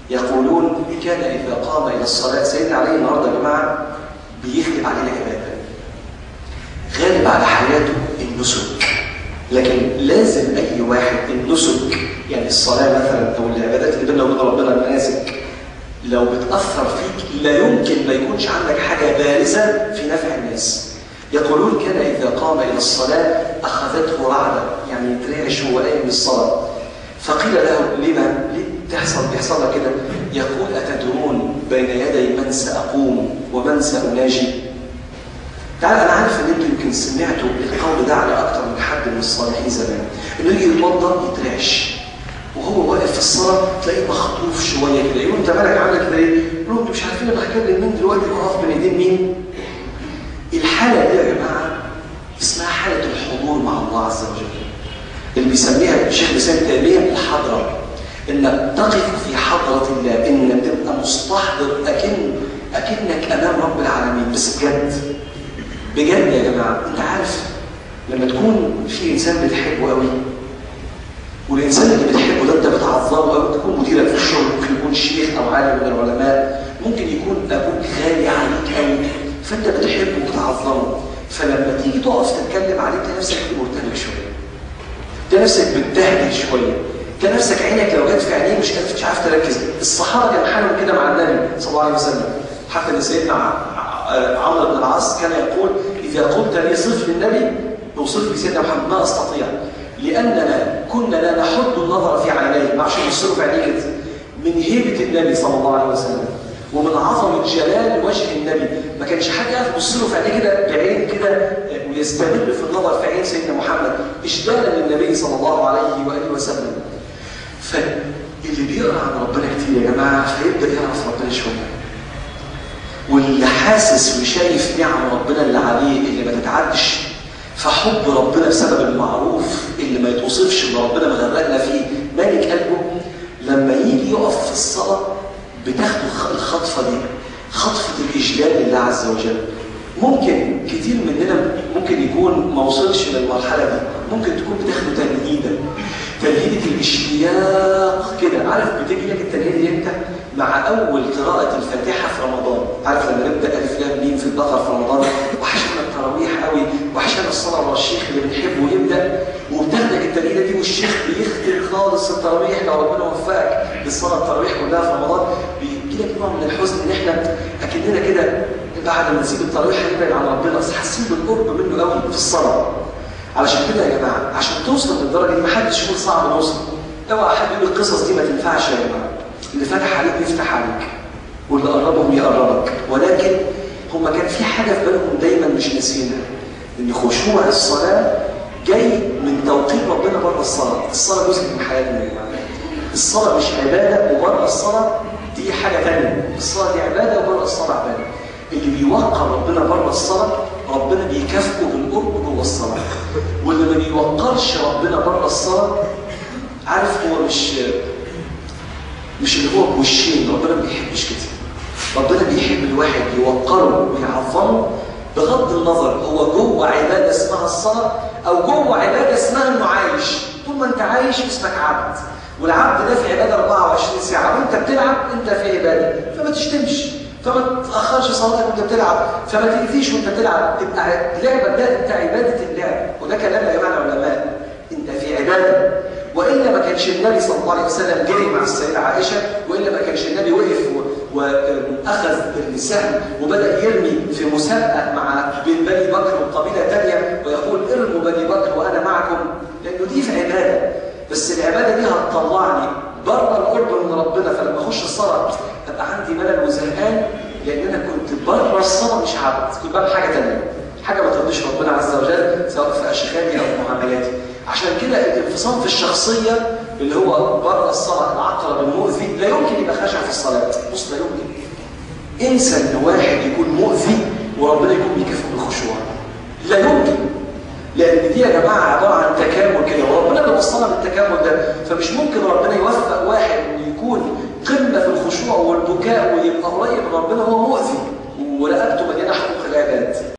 يقولون كان إذا قام إلى الصلاة، سيدنا علي النهارده يا جماعة بيغلب علينا عبادة، غالب على حياته النسك، لكن لازم أي واحد النسك يعني الصلاة مثلا أو العبادات اللي بيننا وبين ربنا المناسك لو بتأثر فيك لا يمكن ما يكونش عندك حاجة بارزة في نفع الناس. يقولون كان إذا قام إلى الصلاة أخذته رعدة، يعني يترعش وهو قايم للصلاة. فقيل له لما بيحصل لك كده؟ يقول أتدرون بين يدي من سأقوم ومن سأناجي؟ تعال أنا عارف إن أنتم يمكن سمعتوا القول ده على أكثر من حد من الصالحين زمان، إنه يجي يتوضأ يترعش وهو واقف في الصلاة تلاقيه مخطوف شوية كده، يقول أنت مالك عامل كده ليه؟ يقولوا أنتوا مش عارفين أنا هكلم مين دلوقتي وأقف بين إيدين مين؟ الحالة دي يا جماعة اسمها حالة الحضور مع الله عز وجل، اللي بيسميها الشيخ الإسلام ابن تيمية الحضرة، إنك تقف في حضرة الله، إنك تبقى مستحضر أكنك أمام رب العالمين. بس بجد يا جماعة، أنت عارف لما تكون في إنسان بتحبه قوي، والإنسان اللي بتحبه ده أنت بتعظمه قوي، تكون مديرك في الشغل، ممكن يكون شيخ أو عالم من العلماء، ممكن يكون أبوك غالي عليك قوي، فأنت بتحبه وبتعظمه، فلما تيجي تقف تتكلم عليه تلاقي نفسك مرتبك شوية، تلاقي نفسك بتهدى شوية، تلاقي نفسك عينك لو جت في عينيه مش عارف تركز. الصحابة كان حالهم كده مع النبي صلى الله عليه وسلم، حتى ان سيدنا عمرو بن العاص كان يقول إذا قلت لي صف للنبي اوصف لي سيدنا محمد ما أستطيع، لأننا كنا لا نحد النظر في عينيه، ما عشان نبص له في عينيه كده، من هيبة النبي صلى الله عليه وسلم ومن عظمة جلال وجه النبي، ما كانش حد يعرف يبص له في عينيه كده بعين كده ويستمر في النظر في عين سيدنا محمد إجلالا للنبي صلى الله عليه وآله وسلم. فاللي بيقرأ عن ربنا كتير يا جماعة فيبدأ يعرف ربنا شوية، واللي حاسس وشايف نعم ربنا اللي عليه اللي ما تتعدش، فحب ربنا بسبب المعروف اللي ما يتوصفش اللي ربنا مغرقنا فيه مالك قلبه، لما يجي يقف في الصلاة بتاخده الخطفة دي، خطفة الإجلال لله عز وجل. ممكن كتير مننا ممكن يكون ما وصلش للمرحلة دي، ممكن تكون بتاخده تنهيدة الاشتياق كده. عارف بتيجي لك التنهيدة دي امتى؟ مع أول قراءة الفاتحة في رمضان. عارف لما نبدأ ألف لام ميم في البقرة في رمضان، وحشنا التراويح قوي، وحشنا الصلاة ورا الشيخ اللي بنحبه يبدأ، وبتاخدك التنهيدة دي والشيخ بيختم خالص التراويح، لو ربنا وفقك للصلاة التراويح كلها في رمضان، بيجي لك نوع من الحزن إن إحنا أكننا كده بعد ما نسيب التراويح هنبعد عن ربنا، بس حاسين بالقرب منه قوي في الصلاة. علشان كده يا جماعة عشان توصل للدرجة دي محدش يقول صعب نوصل. اوعى حد يقول القصص دي ما تنفعش يا جماعة. اللي فتح عليك يفتح عليك، واللي قربهم يقربك، ولكن هما كان في حاجة في بالهم دايما مش ناسينها، ان خشوع الصلاة جاي من توقيت ربنا بره الصلاة. الصلاة جزء من حياتنا يا جماعة. الصلاة مش عبادة وبره الصلاة دي حاجة ثانية. الصلاة دي عبادة وبره الصلاة عبادة. اللي بيوقر ربنا بره الصلاة ربنا بيكافئه بالقرب جوه الصلاة، واللي ما بيوقرش ربنا بره الصلاة عارف هو مش اللي هو بوشين. ربنا ما بيحبش كده. ربنا بيحب الواحد يوقره ويعظمه بغض النظر هو جوه عبادة اسمها الصلاة أو جوه عبادة اسمها إنه عايش. طول ما أنت عايش اسمك عبد، والعبد ده في عبادة 24 ساعة، وأنت بتلعب أنت في عبادة، فما تشتمش، فما تأخرش صلاتك وأنت بتلعب، فما تأذيش وأنت بتلعب. تبقى لعبة ده أنت عبادة اللعب، وده كلام يا جماعة العلماء. أنت في عبادة، وإلا ما كانش النبي صلى الله عليه وسلم جري مع السيدة عائشة، وإلا ما كانش النبي وقف وأخذ السهم وبدأ يرمي في مسابقة مع بني بكر وقبيلة تانية ويقول ارموا بني بكر وأنا معكم، لأنه دي في عبادة. بس العبادة دي هتطلعني بره القرب من ربنا، فلما أخش الصلاة أبقى عندي ملل وزهقان، لأن أنا كنت بره الصلاة مش عبد، كنت بعمل حاجة تانية، حاجة ما ترضيش ربنا عز وجل سواء في أشغالي أو معاملاتي. عشان كده الانفصام في الشخصية اللي هو بره الصلاة العقرب المؤذي لا يمكن يبقى خاشع في الصلاة. بص لا يمكن. انسى ان واحد يكون مؤذي وربنا يكون بيكافئه بالخشوع. لا يمكن. لأن دي يا جماعة عبارة عن تكامل كده، وربنا اللي وصلنا بالتكامل ده، فمش ممكن ربنا يوفق واحد انه يكون قمة في الخشوع والبكاء ويبقى قريب من ربنا وهو مؤذي ورقبته مليانة حقوق العباد.